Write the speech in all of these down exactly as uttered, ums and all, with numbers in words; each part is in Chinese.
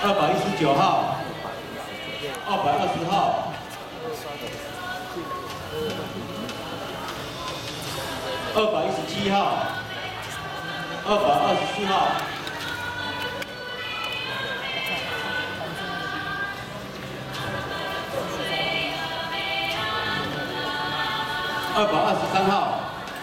二百一十九号、二百二十号、二百一十七号、二百二十四号、二百二十三号。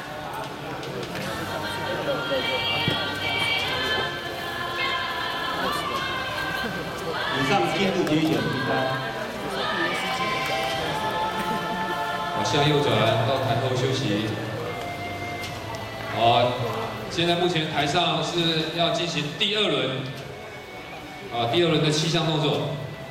以上进入决选名单。 好，向右转到台后休息。好，现在目前台上是要进行第二轮，啊，第二轮的气象动作。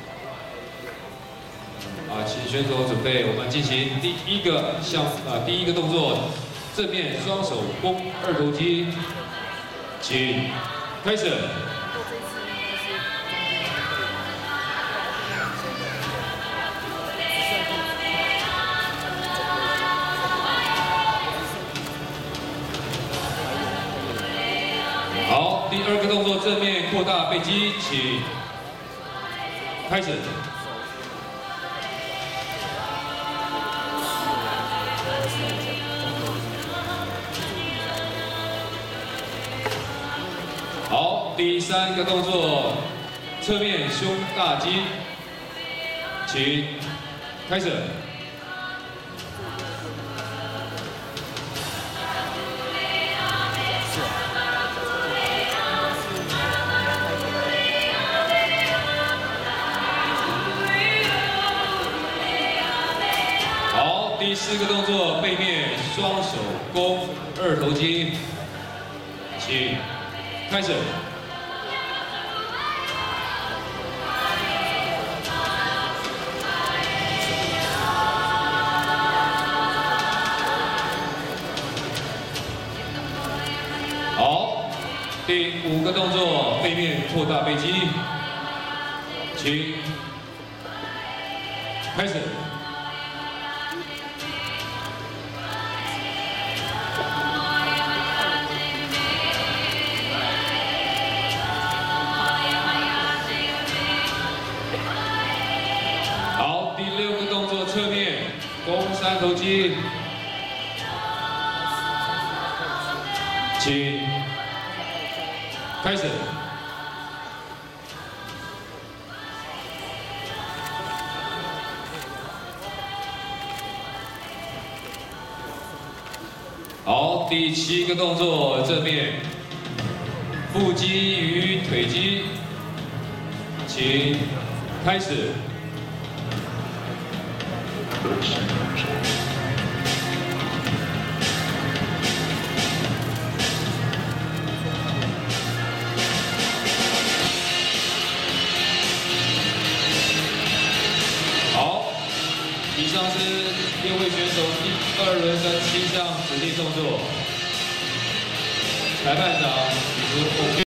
啊，请选手准备，我们进行第一个项啊，第一个动作，正面双手弓二头肌，请开始。 好，第二个动作正面扩大背肌，请开始。好，第三个动作侧面胸大肌，请开始。 第四个动作，背面双手弓二头肌，请开始。好，第五个动作，背面扩大背肌，请开始。 第六个动作，侧面弓三头肌，请开始。好，第七个动作，正面腹肌与腿肌，请开始。 好，以上是六位选手第二轮的七项指定动作，裁判长已经 OK。